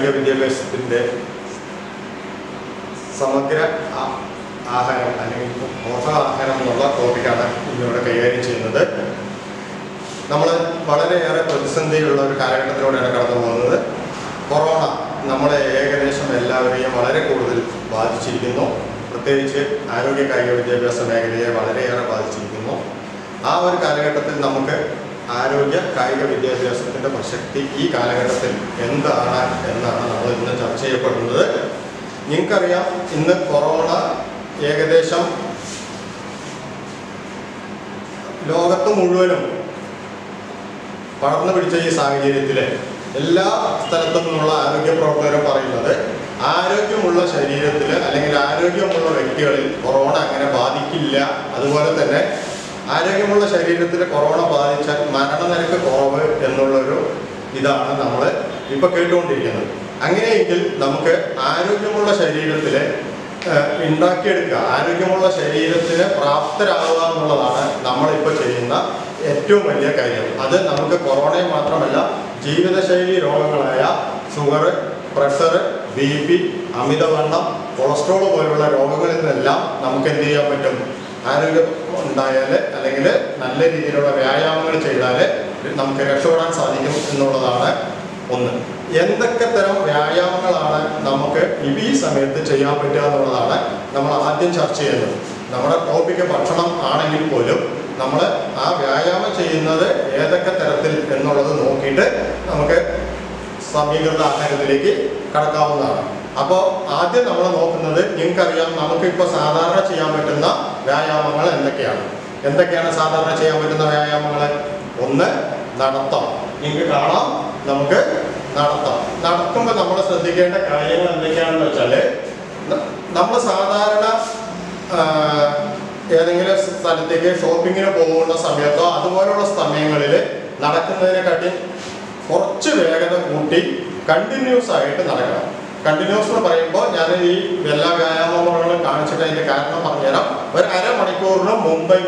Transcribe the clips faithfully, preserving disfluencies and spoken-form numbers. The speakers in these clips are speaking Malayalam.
കായിക വിദ്യാഭ്യാസത്തിൻ്റെ സമഗ്ര ആഹാരം അല്ലെങ്കിൽ പോഷകാഹാരം എന്നുള്ള ടോപ്പിക്കാണ് ഇന്നിവിടെ കൈകാര്യം ചെയ്യുന്നത്. നമ്മൾ വളരെയേറെ പ്രതിസന്ധിയുള്ള ഒരു കാലഘട്ടത്തിലൂടെയാണ് കടന്നു പോകുന്നത്. കൊറോണ നമ്മളെ ഏകദേശം എല്ലാവരെയും വളരെ കൂടുതൽ ബാധിച്ചിരിക്കുന്നു. പ്രത്യേകിച്ച് ആരോഗ്യ കായിക വിദ്യാഭ്യാസ മേഖലയെ വളരെയേറെ ബാധിച്ചിരിക്കുന്നു. ആ ഒരു കാലഘട്ടത്തിൽ നമുക്ക് ആരോഗ്യ കായിക വിദ്യാഭ്യാസത്തിൻ്റെ പ്രസക്തി ഈ കാലഘട്ടത്തിൽ എന്താണ് എന്നാണ് നമ്മൾ ഇന്ന് ചർച്ച ചെയ്യപ്പെടുന്നത്. നിങ്ങൾക്കറിയാം, ഇന്ന് കൊറോണ ഏകദേശം ലോകത്ത് മുഴുവനും പടർന്നു പിടിച്ച ഈ സാഹചര്യത്തിൽ എല്ലാ സ്ഥലത്തു നിന്നുള്ള ആരോഗ്യ പ്രവർത്തകരും പറയുന്നത് ആരോഗ്യമുള്ള ശരീരത്തിൽ അല്ലെങ്കിൽ ആരോഗ്യമുള്ള വ്യക്തികളിൽ കൊറോണ അങ്ങനെ ബാധിക്കില്ല. അതുപോലെ തന്നെ ആരോഗ്യമുള്ള ശരീരത്തിൽ കൊറോണ ബാധിച്ചാൽ മരണനിരക്ക് കുറവ് എന്നുള്ളൊരു ഇതാണ് നമ്മൾ ഇപ്പോൾ കേട്ടുകൊണ്ടിരിക്കുന്നത്. അങ്ങനെയെങ്കിൽ നമുക്ക് ആരോഗ്യമുള്ള ശരീരത്തിൽ ഉണ്ടാക്കിയെടുക്കുക, ആരോഗ്യമുള്ള ശരീരത്തിന് പ്രാപ്തരാകുക എന്നുള്ളതാണ് നമ്മളിപ്പോൾ ചെയ്യുന്ന ഏറ്റവും വലിയ കാര്യം. അത് നമുക്ക് കൊറോണയെ മാത്രമല്ല, ജീവിതശൈലി രോഗങ്ങളായ ഷുഗർ, പ്രഷർ, ബി പി, അമിതവണ്ണം, കൊളസ്ട്രോൾ പോലുള്ള രോഗങ്ങളിൽ നിന്നെല്ലാം നമുക്ക് എന്ത് ചെയ്യാൻ പറ്റും? ആരോഗ്യം ഉണ്ടായാൽ അല്ലെങ്കിൽ നല്ല രീതിയിലുള്ള വ്യായാമങ്ങൾ ചെയ്താൽ നമുക്ക് രക്ഷപ്പെടാൻ സാധിക്കും എന്നുള്ളതാണ് ഒന്ന്. എന്തൊക്കെ തരം വ്യായാമങ്ങളാണ് നമുക്ക് ഈ സമയത്ത് ചെയ്യാൻ പറ്റുക എന്നുള്ളതാണ് നമ്മൾ ആദ്യം ചർച്ച ചെയ്യുന്നത്. നമ്മുടെ ടോപ്പിക്ക് ഭക്ഷണം ആണെങ്കിൽ പോലും നമ്മൾ ആ വ്യായാമം ചെയ്യുന്നത് ഏതൊക്കെ തരത്തിൽ എന്നുള്ളത് നോക്കിയിട്ട് നമുക്ക് സമീകൃത ആഹാരത്തിലേക്ക് കടക്കാവുന്നതാണ്. അപ്പോൾ ആദ്യം നമ്മൾ നോക്കുന്നത്, നിങ്ങൾക്കറിയാം, നമുക്കിപ്പോൾ സാധാരണ ചെയ്യാൻ പറ്റുന്ന വ്യായാമങ്ങൾ എന്തൊക്കെയാണ് എന്തൊക്കെയാണ് സാധാരണ ചെയ്യാൻ പറ്റുന്ന വ്യായാമങ്ങൾ? ഒന്ന്, നടത്തം. നിങ്ങൾക്ക് കാണാം, നമുക്ക് നടത്താം. നടക്കുമ്പോൾ നമ്മൾ ശ്രദ്ധിക്കേണ്ട കാര്യങ്ങൾ എന്തൊക്കെയാണെന്ന് വെച്ചാൽ, നമ്മൾ സാധാരണ ഏതെങ്കിലും സ്ഥലത്തേക്ക് ഷോപ്പിങ്ങിന് പോകുന്ന സമയത്തോ അതുപോലുള്ള സമയങ്ങളിൽ നടക്കുന്നതിനെക്കാട്ടി കുറച്ച് വേഗത കൂട്ടി കണ്ടിന്യൂസ് ആയിട്ട് നടക്കണം. കണ്ടിന്യൂസ് എന്ന് പറയുമ്പോൾ ഞാൻ ഈ എല്ലാ വ്യായാമങ്ങളും കാണിച്ചിട്ട് അതിൻ്റെ കാരണം പറഞ്ഞുതരാം. ഒരു അരമണിക്കൂറിന് മുമ്പ്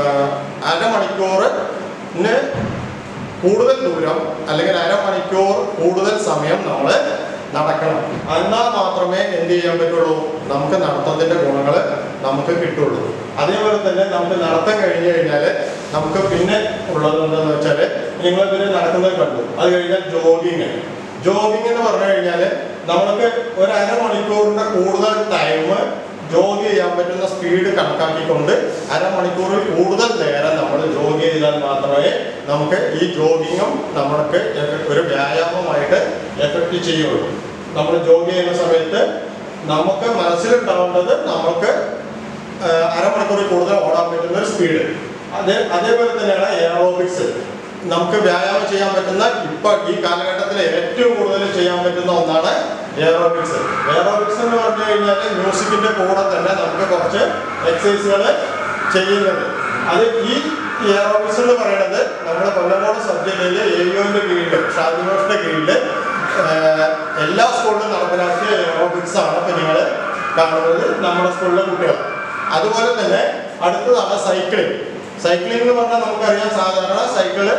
അരമണിക്കൂറിന് കൂടുതൽ ദൂരം അല്ലെങ്കിൽ അരമണിക്കൂർ കൂടുതൽ സമയം നമ്മൾ നടക്കണം. എന്നാൽ മാത്രമേ എന്ത് ചെയ്യാൻ പറ്റുള്ളൂ? നമുക്ക് നടത്തത്തിൻ്റെ ഗുണങ്ങൾ നമുക്ക് കിട്ടുള്ളൂ. അതേപോലെ തന്നെ നമുക്ക് നടത്തം കഴിഞ്ഞു കഴിഞ്ഞാൽ നമുക്ക് പിന്നെ ഉള്ളത് എന്താണെന്ന് വെച്ചാൽ, നിങ്ങൾ പിന്നെ നടക്കുന്നത് കണ്ടു, അത് കഴിഞ്ഞാൽ ജോഗിങ്. ജോഗിങ് എന്ന് പറഞ്ഞു കഴിഞ്ഞാൽ നമുക്ക് ഒരു അരമണിക്കൂറിൻ്റെ കൂടുതൽ ടൈം ജോഗ് ചെയ്യാൻ പറ്റുന്ന സ്പീഡ് കണക്കാക്കിക്കൊണ്ട് അരമണിക്കൂറിൽ കൂടുതൽ നേരം നമ്മൾ ജോഗ് ചെയ്താൽ മാത്രമേ നമുക്ക് ഈ ജോഗിങ്ങും നമ്മൾക്ക് ഒരു വ്യായാമമായിട്ട് എഫക്റ്റ് ചെയ്യുള്ളൂ. നമ്മൾ ജോഗ് ചെയ്യുന്ന സമയത്ത് നമുക്ക് മനസ്സിലുണ്ടാവേണ്ടത് നമുക്ക് അരമണിക്കൂറിൽ കൂടുതൽ ഓടാൻ പറ്റുന്ന ഒരു സ്പീഡ്. അതേ അതേപോലെ തന്നെയാണ് എയറോബിക്സ്. നമുക്ക് വ്യായാമം ചെയ്യാൻ പറ്റുന്ന ഇപ്പൊ ഈ കാലഘട്ടത്തിൽ ഏറ്റവും കൂടുതൽ ചെയ്യാൻ പറ്റുന്ന ഒന്നാണ് എയറോബിക്സ്. എയറോബിക്സ് എന്ന് പറഞ്ഞു കഴിഞ്ഞാൽ മ്യൂസിക്കിന്റെ കൂടെ തന്നെ നമുക്ക് കുറച്ച് എക്സസൈസുകൾ ചെയ്യുന്നത്. അത് ഈ എയറോബിക്സ് എന്ന് പറയുന്നത് നമ്മുടെ കൊല്ലങ്കോട് സബ് ജില്ലയിലെ എ യുവിന്റെ കീഴിൽ, ഷാദിമോഷിന്റെ കീഴിൽ എല്ലാ സ്കൂളിലും നടപ്പിലാക്കിയ എയറോബിക്സ് ആണ് ഇപ്പൊ നിങ്ങൾ കാണുന്നത് നമ്മുടെ സ്കൂളിലെ കുട്ടികൾ. അതുപോലെ തന്നെ അടുത്തതാണ് സൈക്ലിംഗ്. സൈക്ലിംഗ് എന്ന് പറഞ്ഞാൽ നമുക്കറിയാം, സാധാരണ സൈക്കിള്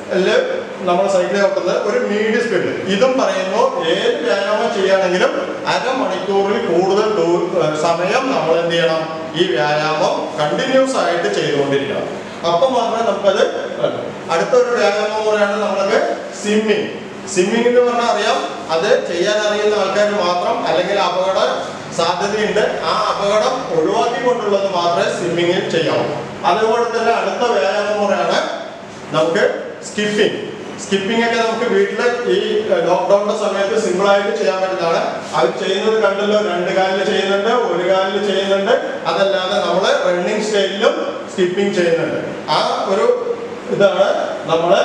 നമ്മൾ സൈക്കിൾ ഓട്ടുന്നത് ഒരു മീഡിയം സ്പീഡിൽ. ഇതും പറയുന്നു, ഏത് വ്യായാമം ചെയ്യുകയാണെങ്കിലും അരമണിക്കൂറിൽ കൂടുതൽ സമയം നമ്മൾ എന്ത് ചെയ്യണം? ഈ വ്യായാമം കണ്ടിന്യൂസ് ആയിട്ട് ചെയ്തുകൊണ്ടിരിക്കണം. അപ്പം മാത്രമേ നമുക്കത്. അടുത്തൊരു വ്യായാമം കൂടെയാണ് നമ്മൾക്ക് സ്വിമ്മിങ്. സ്വിമ്മിങ് എന്ന് പറഞ്ഞാൽ അറിയാം, അത് ചെയ്യാൻ അറിയുന്ന ആൾക്കാർ മാത്രം, അല്ലെങ്കിൽ അപകട സാധ്യതയുണ്ട്, ആ അപകടം ഒഴിവാക്കിക്കൊണ്ടുള്ളത് മാത്രമേ സ്വിമ്മിങ്ങിൽ ചെയ്യാവൂ. അതുപോലെ തന്നെ അടുത്ത വ്യായാമം കൂടെയാണ് നമുക്ക് സ്കിപ്പിംഗ്. സ്കിപ്പിംഗ് ഒക്കെ നമുക്ക് വീട്ടിൽ ഈ ലോക്ക്ഡൌണിന്റെ സമയത്ത് സിമ്പിൾ ആയിട്ട് ചെയ്യാൻ പറ്റുന്നതാണ്. അത് ചെയ്യുന്നത് കണ്ടല്ലോ, രണ്ട് കാലിൽ ചെയ്യുന്നുണ്ട്, ഒരു കാലിൽ ചെയ്യുന്നുണ്ട്. അതല്ലാതെ നമ്മൾ റണ്ണിങ് സ്റ്റൈലിലും സ്കിപ്പിംഗ് ചെയ്യുന്നുണ്ട്. ആ ഒരു ഇതാണ് നമ്മൾ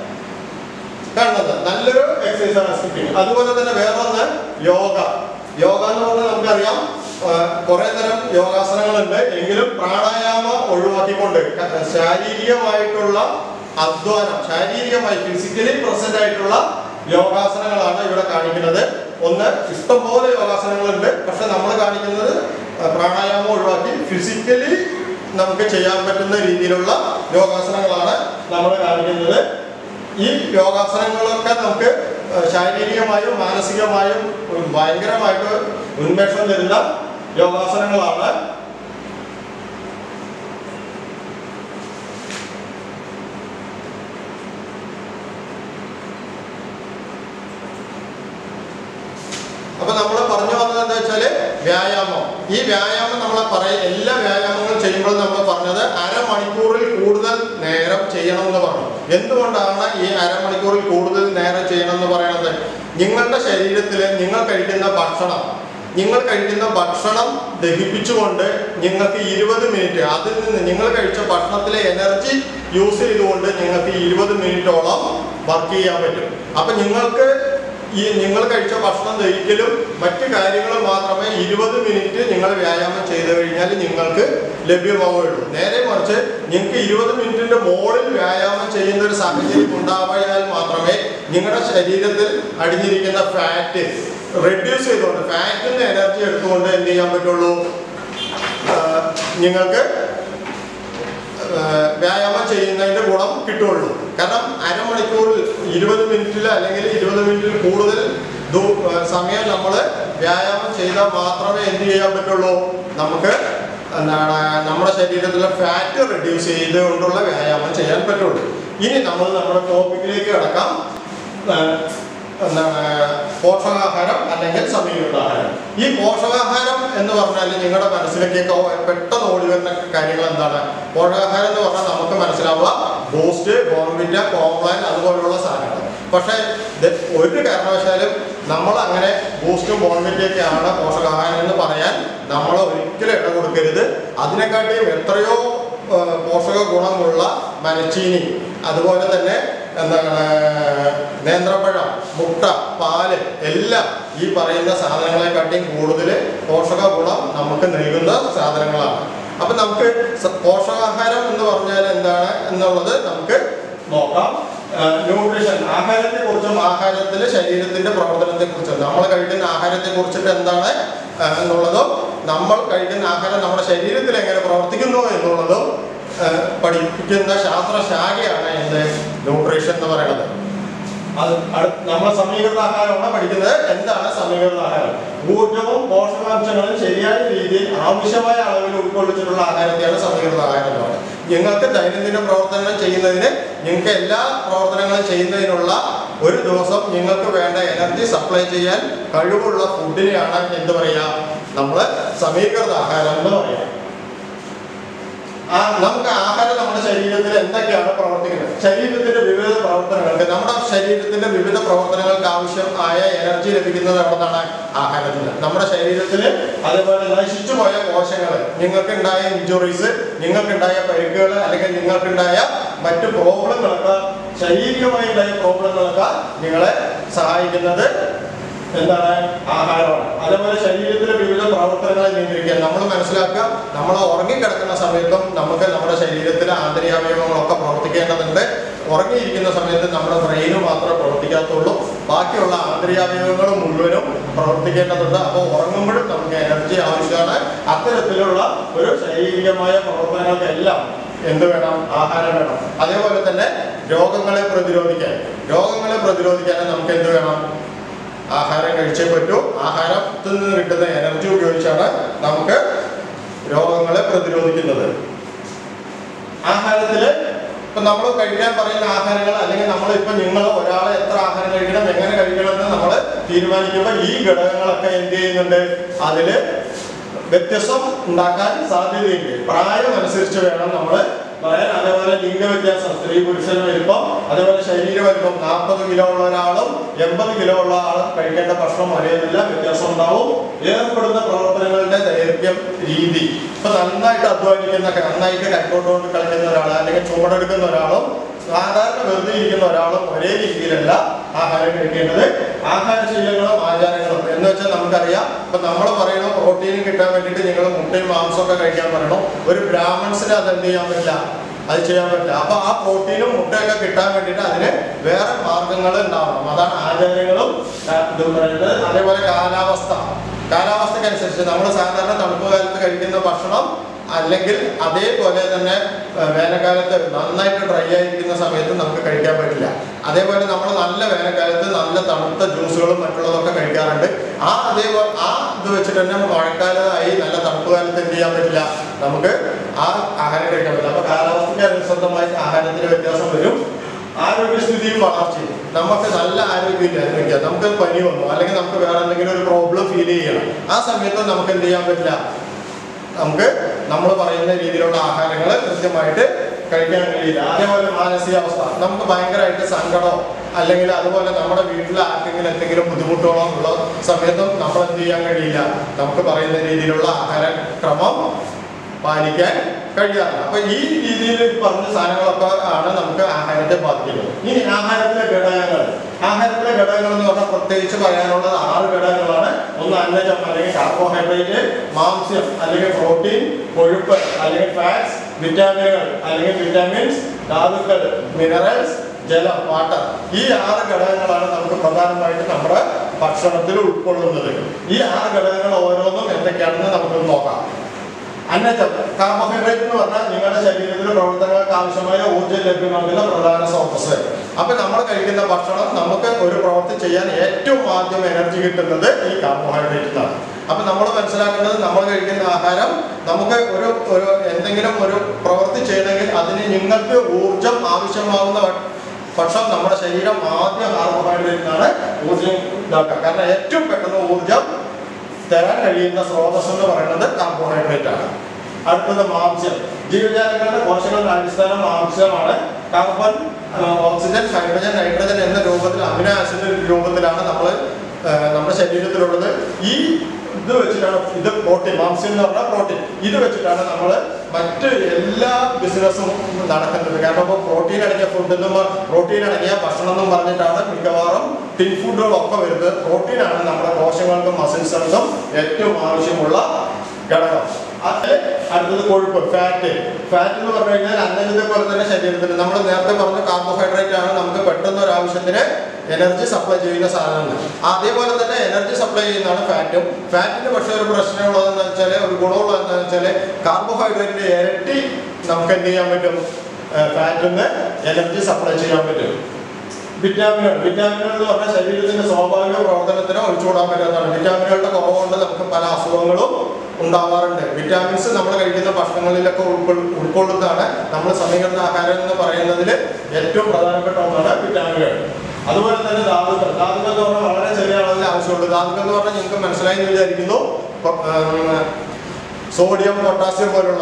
കാണുന്നത്. നല്ലൊരു എക്സസൈസ് ആണ് സ്കിപ്പിംഗ്. അതുപോലെ തന്നെ വേറൊന്ന് യോഗ. യോഗ എന്ന് പറഞ്ഞാൽ നമുക്കറിയാം, കുറെ തരം യോഗാസനങ്ങളുണ്ട്. എങ്കിലും പ്രാണായാമം ഒഴിവാക്കിക്കൊണ്ട് ശാരീരികമായിട്ടുള്ള അധ്വാനം, ശാരീരികമായി ഫിസിക്കലി പ്രസന്റ് ആയിട്ടുള്ള യോഗാസനങ്ങളാണ് ഇവിടെ കാണിക്കുന്നത്. ഒന്ന്, ഇഷ്ടംപോലെ യോഗാസനങ്ങളുണ്ട്. പക്ഷെ നമ്മൾ കാണിക്കുന്നത് പ്രാണായാമം ഒഴിവാക്കി ഫിസിക്കലി നമുക്ക് ചെയ്യാൻ പറ്റുന്ന രീതിയിലുള്ള യോഗാസനങ്ങളാണ് നമ്മൾ കാണിക്കുന്നത്. ഈ യോഗാസനങ്ങളൊക്കെ നമുക്ക് ശാരീരികമായും മാനസികമായും ഭയങ്കരമായിട്ട് ഉന്മേഷം തരുന്ന യോഗാസനങ്ങളാണ്. അപ്പൊ നമ്മൾ പറഞ്ഞു വന്നത് എന്താ വെച്ചാല് വ്യായാമം. ഈ വ്യായാമം നമ്മൾ പറയ എല്ലാ വ്യായാമങ്ങളും ചെയ്യുമ്പോഴും നമ്മൾ പറഞ്ഞത് അരമണിക്കൂറിൽ കൂടുതൽ നേരം ചെയ്യണം എന്ന് പറഞ്ഞു. എന്തുകൊണ്ടാണ് ഈ അരമണിക്കൂറിൽ കൂടുതൽ നേരം ചെയ്യണം എന്ന് പറയുന്നത്? നിങ്ങളുടെ ശരീരത്തിൽ നിങ്ങൾ കഴിക്കുന്ന ഭക്ഷണം നിങ്ങൾ കഴിക്കുന്ന ഭക്ഷണം ദഹിപ്പിച്ചുകൊണ്ട് നിങ്ങൾക്ക് ഇരുപത് മിനിറ്റ് അതിൽ നിന്ന് നിങ്ങൾ കഴിച്ച ഭക്ഷണത്തിലെ എനർജി യൂസ് ചെയ്തുകൊണ്ട് നിങ്ങൾക്ക് ഇരുപത് മിനിറ്റോളം വർക്ക് ചെയ്യാൻ പറ്റും. അപ്പൊ നിങ്ങൾക്ക് ഈ നിങ്ങൾ കഴിച്ച ഭക്ഷണം ദഹിക്കലും മറ്റു കാര്യങ്ങളും മാത്രമേ ഇരുപത് മിനിറ്റ് നിങ്ങൾ വ്യായാമം ചെയ്തു കഴിഞ്ഞാൽ നിങ്ങൾക്ക് ലഭ്യമാവുകയുള്ളൂ. നേരെ മറിച്ച് നിങ്ങൾക്ക് ഇരുപത് മിനിറ്റിന്റെ മുകളിൽ വ്യായാമം ചെയ്യുന്ന ഒരു സാഹചര്യം ഉണ്ടായാൽ മാത്രമേ നിങ്ങളുടെ ശരീരത്തിൽ അടിഞ്ഞിരിക്കുന്ന ഫാറ്റ് റെഡ്യൂസ് ചെയ്തുകൊണ്ട് ഫാറ്റിൽ നിന്ന് എനർജി എടുത്തുകൊണ്ട് എന്ത് ചെയ്യാൻ പറ്റുള്ളൂ, നിങ്ങൾക്ക് വ്യായാമം ചെയ്യുന്നതിന്റെ ഗുണം കിട്ടുള്ളൂ. കാരണം അരമണിക്കൂറിൽ ഇരുപത് മിനിറ്റിൽ അല്ലെങ്കിൽ ഇരുപത് മിനിറ്റിൽ കൂടുതൽ സമയം നമ്മൾ വ്യായാമം ചെയ്താൽ മാത്രമേ എന്ത് ചെയ്യാൻ പറ്റുള്ളൂ, നമുക്ക് എന്താണ് നമ്മുടെ ശരീരത്തിലെ ഫാറ്റ് റെഡ്യൂസ് ചെയ്തുകൊണ്ടുള്ള വ്യായാമം ചെയ്യാൻ പറ്റുള്ളൂ. ഇനി നമ്മൾ നമ്മുടെ ടോപ്പിക്കിലേക്ക് കടക്കാം. എന്താണ് പോഷകാഹാരം അല്ലെങ്കിൽ സമീകൃതാഹാരം. ഈ പോഷകാഹാരം എന്ന് പറഞ്ഞാൽ നിങ്ങളുടെ മനസ്സിലേക്കൊക്കെ പെട്ടെന്ന് ഓടി വരുന്ന കാര്യങ്ങൾ എന്താണ്? പോഷകാഹാരം എന്ന് പറഞ്ഞാൽ നമുക്ക് മനസ്സിലാവുക ബൂസ്റ്റ്, ബോൺവിറ്റ, കോംപ്ലാൻ അതുപോലുള്ള സാധനങ്ങൾ. പക്ഷേ ഒരു കാരണവശാലും നമ്മൾ അങ്ങനെ ബൂസ്റ്റും ബോൺവിറ്റയൊക്കെയാണ് പോഷകാഹാരം എന്ന് പറയാൻ നമ്മൾ ഒരിക്കലും ഇട കൊടുക്കരുത്. അതിനെക്കാട്ടിയും എത്രയോ പോഷക ഗുണമുള്ള മരച്ചീനി, അതുപോലെ തന്നെ എന്താണ് നേന്ത്രപ്പഴം, മുട്ട, പാല് എല്ലാം ഈ പറയുന്ന സാധനങ്ങളെക്കാട്ടിയും കൂടുതൽ പോഷക ഗുണം നമുക്ക് നൽകുന്ന സാധനങ്ങളാണ്. അപ്പൊ നമുക്ക് പോഷകാഹാരം എന്ന് പറഞ്ഞാൽ എന്താണ് എന്നുള്ളത് നമുക്ക് നോക്കാം. ന്യൂട്രീഷൻ, ആഹാരത്തെ കുറിച്ചും ആഹാരത്തിലെ ശരീരത്തിന്റെ പ്രവർത്തനത്തെ കുറിച്ചും നമ്മൾ കഴിക്കുന്ന ആഹാരത്തെ കുറിച്ചിട്ട് എന്താണ് എന്നുള്ളതും നമ്മൾ കഴിക്കുന്ന ആഹാരം നമ്മുടെ ശരീരത്തിൽ എങ്ങനെ പ്രവർത്തിക്കുന്നു എന്നുള്ളതും പഠിപ്പിക്കുന്ന ശാസ്ത്രശാഖയാണ് എന്ത് ന്യൂട്രീഷൻ എന്ന് പറയുന്നത്. അത് നമ്മൾ സമീകൃത ആഹാരമാണ് പഠിക്കുന്നത്. എന്താണ് സമീകൃത ആഹാരം? ഊർജവും പോഷകാംശങ്ങളും ശരിയായ രീതിയിൽ ആവശ്യമായ അളവിൽ ഉൾക്കൊള്ളിച്ചിട്ടുള്ള ആഹാരത്തെയാണ് സമീകൃത ആഹാരം എന്ന് പറയുന്നത്. നിങ്ങൾക്ക് ദൈനംദിന പ്രവർത്തനം ചെയ്യുന്നതിന് നിങ്ങൾക്ക് എല്ലാ പ്രവർത്തനങ്ങളും ചെയ്യുന്നതിനുള്ള ഒരു ദിവസം നിങ്ങൾക്ക് വേണ്ട എനർജി സപ്ലൈ ചെയ്യാൻ കഴിവുള്ള ഫുഡിനെയാണ് എന്ത് പറയുക, നമ്മൾ സമീകൃത ആഹാരം എന്ന് പറയാം. ആ നമുക്ക് ആഹാരം നമ്മുടെ ശരീരത്തിൽ എന്തൊക്കെയാണ് പ്രവർത്തിക്കുന്നത്? ശരീരത്തിന്റെ വിവിധ പ്രവർത്തനങ്ങൾക്ക് നമ്മുടെ ശരീരത്തിന്റെ വിവിധ പ്രവർത്തനങ്ങൾക്ക് ആവശ്യമായ എനർജി ലഭിക്കുന്നത് എവിടെ നിന്നാണ്? ആഹാരത്തിൽ നിന്ന്. നമ്മുടെ ശരീരത്തിൽ അതേപോലെ നശിച്ചു പോയ കോശങ്ങൾ, നിങ്ങൾക്കുണ്ടായ ഇഞ്ചുറീസ്, നിങ്ങൾക്കുണ്ടായ പരിക്കുകൾ അല്ലെങ്കിൽ നിങ്ങൾക്കുണ്ടായ മറ്റു പ്രോബ്ലങ്ങളൊക്കെ, ശാരീരികമായി ഉണ്ടായ പ്രോബ്ലങ്ങളൊക്കെ നിങ്ങളെ സഹായിക്കുന്നത് എന്താണ്? ആഹാരമാണ്. അതേപോലെ ശരീരത്തിലെ വിവിധ പ്രവർത്തനങ്ങളെ നിയന്ത്രിക്കാൻ നമ്മൾ മനസ്സിലാക്കുക, നമ്മൾ ഉറങ്ങിക്കിടക്കുന്ന സമയത്തും നമുക്ക് നമ്മുടെ ശരീരത്തിലെ ആന്തരികാവയവങ്ങളൊക്കെ പ്രവർത്തിക്കേണ്ടതുണ്ട്. ഉറങ്ങിയിരിക്കുന്ന സമയത്ത് നമ്മുടെ ബ്രെയിന് മാത്രമേ പ്രവർത്തിക്കാത്തുള്ളൂ, ബാക്കിയുള്ള ആന്തരികാവയവങ്ങൾ മുഴുവനും പ്രവർത്തിക്കേണ്ടതുണ്ട്. അപ്പോൾ ഉറങ്ങുമ്പോഴും നമുക്ക് എനർജി ആവശ്യമാണ്. അത്തരത്തിലുള്ള ഒരു ശാരീരികമായ പ്രവർത്തനങ്ങൾക്കെല്ലാം എന്ത് വേണം? ആഹാരം വേണം. അതേപോലെ തന്നെ രോഗങ്ങളെ പ്രതിരോധിക്കാൻ രോഗങ്ങളെ പ്രതിരോധിക്കാൻ നമുക്ക് എന്ത് വേണം? ആഹാരം കഴിച്ചേ പറ്റൂ. ആഹാരത്തിൽ നിന്ന് കിട്ടുന്ന എനർജി ഉപയോഗിച്ചാണ് നമുക്ക് രോഗങ്ങളെ പ്രതിരോധിക്കുന്നത്. ആഹാരത്തില് ഇപ്പൊ നമ്മൾ കഴിക്കാൻ പറയുന്ന ആഹാരങ്ങൾ അല്ലെങ്കിൽ നമ്മൾ ഇപ്പൊ നിങ്ങൾ ഒരാളെ എത്ര ആഹാരം കഴിക്കണം, എങ്ങനെ കഴിക്കണം എന്ന് നമ്മൾ തീരുമാനിക്കുമ്പോൾ ഈ ഘടകങ്ങളൊക്കെ എന്ത് ചെയ്യുന്നുണ്ട്? അതില് വ്യത്യസ്തം ഉണ്ടാക്കാൻ സാധ്യതയുണ്ട്. പ്രായം അനുസരിച്ച് വേണം നമ്മൾ പറയാൻ. അതേപോലെ ലിംഗവ്യത്യാസം, സ്ത്രീ പുരുഷൻ വലിപ്പം, അതേപോലെ ശരീര വലിപ്പം, നാൽപ്പത് കിലോ ഉള്ള ഒരാളും എൺപത് കിലോ ഉള്ള ആളും കഴിക്കേണ്ട ഭക്ഷണം ഒരേതില്ല, വ്യത്യാസം ഉണ്ടാവും. ഏർപ്പെടുന്ന പ്രവർത്തനങ്ങളുടെ ദൈർഘ്യം, രീതി. ഇപ്പൊ നന്നായിട്ട് അധ്വാനിക്കുന്ന, നന്നായിട്ട് കൈക്കോട്ടുകൊണ്ട് കളിക്കുന്ന ഒരാൾ അല്ലെങ്കിൽ ചുമടെടുക്കുന്ന ഒരാളും സാധാരണ വെറുതെ ഇരിക്കുന്ന ഒരാളും ഒരേ രീതിയിലല്ല ആഹാരം കഴിക്കേണ്ടത്. ആഹാരശീലങ്ങളും ആചാരങ്ങളും എന്ന് വെച്ചാൽ നമുക്കറിയാം. ഇപ്പൊ നമ്മൾ പറയണോ പ്രോട്ടീൻ കിട്ടാൻ വേണ്ടിയിട്ട് നിങ്ങൾ മുട്ടയും മാംസമൊക്കെ കഴിക്കാൻ പറയണോ, ഒരു ബ്രാഹ്മൺസിന് അത് എന്ത് ചെയ്യാൻ പറ്റില്ല, അത് ചെയ്യാൻ പറ്റില്ല. അപ്പൊ ആ പ്രോട്ടീനും മുട്ടയൊക്കെ കിട്ടാൻ വേണ്ടിയിട്ട് അതിന് വേറെ മാർഗങ്ങൾ ഉണ്ടാവണം. അതാണ് ആചാരങ്ങളും ഇത് പറയുന്നത്. അതേപോലെ കാലാവസ്ഥ, കാലാവസ്ഥക്കനുസരിച്ച് നമ്മൾ സാധാരണ തണുപ്പ് കാലത്ത് കഴിക്കുന്ന ഭക്ഷണം അല്ലെങ്കിൽ അതേപോലെ തന്നെ വേനൽക്കാലത്ത് നന്നായിട്ട് ഡ്രൈ ആയിരിക്കുന്ന സമയത്ത് നമുക്ക് കഴിക്കാൻ പറ്റില്ല. അതേപോലെ നമ്മൾ നല്ല വേനൽക്കാലത്ത് നല്ല തണുത്ത ജ്യൂസുകളും മറ്റുള്ളതൊക്കെ കഴിക്കാറുണ്ട്. ആ അതേപോലെ ആ ഇത് വെച്ചിട്ട് തന്നെ മഴക്കാലമായി നല്ല തണുപ്പ് കാലത്ത് എന്ത് ചെയ്യാൻ പറ്റില്ല, നമുക്ക് ആ ആഹാരം കഴിക്കാൻ പറ്റില്ല. അപ്പൊ കാലാവസ്ഥയ്ക്ക് അനുസൃതമായി ആഹാരത്തിന് വ്യത്യാസം വരും. ആരോഗ്യസ്ഥിതിയും വളർച്ചയും, നമുക്ക് നല്ല ആരോഗ്യമില്ല അനുഭവിക്കാം, നമുക്ക് പനി വന്നു അല്ലെങ്കിൽ നമുക്ക് വേറെ എന്തെങ്കിലും ഒരു പ്രോബ്ലം ഫീൽ ചെയ്യണം, ആ സമയത്ത് നമുക്ക് എന്ത് ചെയ്യാൻ പറ്റില്ല, നമുക്ക് നമ്മൾ പറയുന്ന രീതിയിലുള്ള ആഹാരങ്ങൾ കൃത്യമായിട്ട് കഴിക്കാൻ കഴിയില്ല. അതേപോലെ മാനസികാവസ്ഥ, നമുക്ക് ഭയങ്കരമായിട്ട് സങ്കടമോ അല്ലെങ്കിൽ അതുപോലെ നമ്മുടെ വീട്ടിൽ ആർക്കെങ്കിലും എന്തെങ്കിലും ബുദ്ധിമുട്ടുകളോ ഉള്ള സമയത്തും നമ്മൾ എന്ത് ചെയ്യാൻ കഴിയില്ല, നമുക്ക് പറയുന്ന രീതിയിലുള്ള ആഹാരക്രമം പാലിക്കാൻ കഴിയാറില്ല. അപ്പൊ ഈ രീതിയിൽ പറഞ്ഞ സാധനങ്ങളൊക്കെ ആണ് നമുക്ക് ആഹാരത്തെ ബാധിക്കുന്നത്. ഇനി ആഹാരത്തിലെ ഘടകങ്ങൾ, ആഹാരത്തിലെ ഘടകങ്ങൾ എന്ന് പറഞ്ഞാൽ പ്രത്യേകിച്ച് പറയാനുള്ളത് ആറ് ഘടകങ്ങളാണ്. ഒന്ന് അന്നജം അല്ലെങ്കിൽ കാർബോഹൈഡ്രേറ്റ്, മാംസ്യം അല്ലെങ്കിൽ പ്രോട്ടീൻ, കൊഴുപ്പ് അല്ലെങ്കിൽ ഫാറ്റ്സ്, വിറ്റാമിനുകൾ അല്ലെങ്കിൽ വിറ്റാമിൻസ്, ധാതുക്കൾ, മിനറൽസ്, ജലം, വാട്ടർ. ഈ ആറ് ഘടകങ്ങളാണ് നമുക്ക് പ്രധാനമായിട്ട് നമ്മുടെ ഭക്ഷണത്തിൽ ഉൾക്കൊള്ളുന്നത്. ഈ ആറ് ഘടകങ്ങൾ ഓരോന്നും എന്തൊക്കെയാണെന്ന് നമുക്കൊന്ന് നോക്കാം. അന്നജം, കാർബോഹൈഡ്രേറ്റ് എന്ന് പറഞ്ഞാൽ നിങ്ങളുടെ ശരീരത്തിലെ പ്രവർത്തനങ്ങൾക്ക് ആവശ്യമായ ഊർജ്ജം ലഭ്യമാകുന്ന പ്രധാന സ്രോതസ്. അപ്പൊ നമ്മൾ കഴിക്കുന്ന ഭക്ഷണം നമുക്ക് ഒരു പ്രവൃത്തി ചെയ്യാൻ ഏറ്റവും ആദ്യം എനർജി കിട്ടുന്നത് ഈ കാർബോഹൈഡ്രേറ്റിനാണ്. അപ്പൊ നമ്മൾ മനസ്സിലാക്കേണ്ടത്, നമ്മൾ കഴിക്കുന്ന ആഹാരം നമുക്ക് ഒരു ഒരു എന്തെങ്കിലും ഒരു പ്രവൃത്തി ചെയ്യണമെങ്കിൽ അതിന് നിങ്ങൾക്ക് ഊർജം ആവശ്യമാകുന്ന പക്ഷം നമ്മുടെ ശരീരം ആദ്യം കാർബോഹൈഡ്രേറ്റിനാണ് ഊർജം ഇതാക്കുക. കാരണം ഏറ്റവും പെട്ടെന്ന് ഊർജം തരാൻ കഴിയുന്ന സ്രോതസ് എന്ന് പറയുന്നത് കാർബോഹൈഡ്രേറ്റ് ആണ്. അടുത്തത് മാംസ്യം. ജീവജാലങ്ങളുടെ കോശങ്ങളുടെ അടിസ്ഥാനം മാംസ്യമാണ്. കാർബൺ, ഓക്സിജൻ, ഹൈഡ്രജൻ, നൈട്രജൻ എന്ന രൂപത്തിൽ അമിനോ ആസിഡ് രൂപത്തിലാണ് നമ്മൾ നമ്മുടെ ശരീരത്തിലുള്ളത്. ഈ ഇത് വെച്ചിട്ടാണ്, ഇത് പ്രോട്ടീൻ, മാംസ്യം എന്ന് പറഞ്ഞാൽ പ്രോട്ടീൻ, ഇത് വെച്ചിട്ടാണ് നമ്മൾ മറ്റ് എല്ലാ ബിസിനസ്സും നടക്കുന്നത്. കാരണം ഇപ്പോൾ പ്രോട്ടീൻ അടങ്ങിയ ഫുഡ് എന്നും പ്രോട്ടീൻ അടങ്ങിയ ഭക്ഷണം എന്നും പറഞ്ഞിട്ടാണ് മിക്കവാറും ടിൻ ഫുഡുകളൊക്കെ വരുന്നത്. പ്രോട്ടീനാണ് നമ്മുടെ കോശങ്ങൾക്കും മസിൽസുകൾക്കും ഏറ്റവും ആവശ്യമുള്ള ഘടകം. അത് അടുത്തത് കൊഴുപ്പ്, ഫാറ്റ്. ഫാറ്റ് എന്ന് പറഞ്ഞു കഴിഞ്ഞാൽ അന്നജത്തെ പോലെ തന്നെ ശരീരത്തിന് നമ്മൾ നേരത്തെ പറഞ്ഞ കാർബോഹൈഡ്രേറ്റ് ആണ് നമുക്ക് പെട്ടെന്ന് ഒരു ആവശ്യത്തിന് എനർജി സപ്ലൈ ചെയ്യുന്ന സാധനങ്ങൾ. അതേപോലെ തന്നെ എനർജി സപ്ലൈ ചെയ്യുന്നതാണ് ഫാറ്റും. ഫാറ്റിന് പക്ഷേ ഒരു പ്രശ്നമുള്ളതെന്ന് വെച്ചാൽ, ഒരു ഗുണമുള്ളതെന്ന് വെച്ചാൽ കാർബോഹൈഡ്രേറ്റിന്റെ ഇരട്ടി നമുക്ക് എന്ത് ചെയ്യാൻ പറ്റും, ഫാറ്റിന് എനർജി സപ്ലൈ ചെയ്യാൻ പറ്റും. വിറ്റാമിനുകൾ, വിറ്റാമിനുകൾ എന്ന് പറഞ്ഞാൽ ശരീരത്തിന്റെ സ്വാഭാവിക പ്രവർത്തനത്തിന് ഒഴിച്ചുകൂടാൻ പറ്റുന്നതാണ്. വിറ്റാമിനുകളുടെ കുറവ് കൊണ്ട് നമുക്ക് പല അസുഖങ്ങളും ഉണ്ടാവാറുണ്ട്. വിറ്റാമിൻസ് നമ്മൾ കഴിക്കുന്ന ഭക്ഷണങ്ങളിലൊക്കെ ഉൾക്കൊ ഉൾക്കൊള്ളുന്നതാണ് നമ്മൾ സമീകരണ ആഹാരം എന്ന് പറയുന്നതിൽ ഏറ്റവും പ്രധാനപ്പെട്ട ഒന്നാണ് വിറ്റാമിനുകൾ. അതുപോലെ തന്നെ ധാതുക്കൾ. ധാതുക്കൾ എന്ന് പറഞ്ഞാൽ വളരെ ചെറിയ അളവിൽ ആവശ്യമുള്ളൂ. ധാതുക്കൾ എന്ന് പറഞ്ഞാൽ നിങ്ങൾക്ക് മനസ്സിലായി എന്ന് വിചാരിക്കുന്നു. സോഡിയം, പൊട്ടാസ്യം പോലുള്ള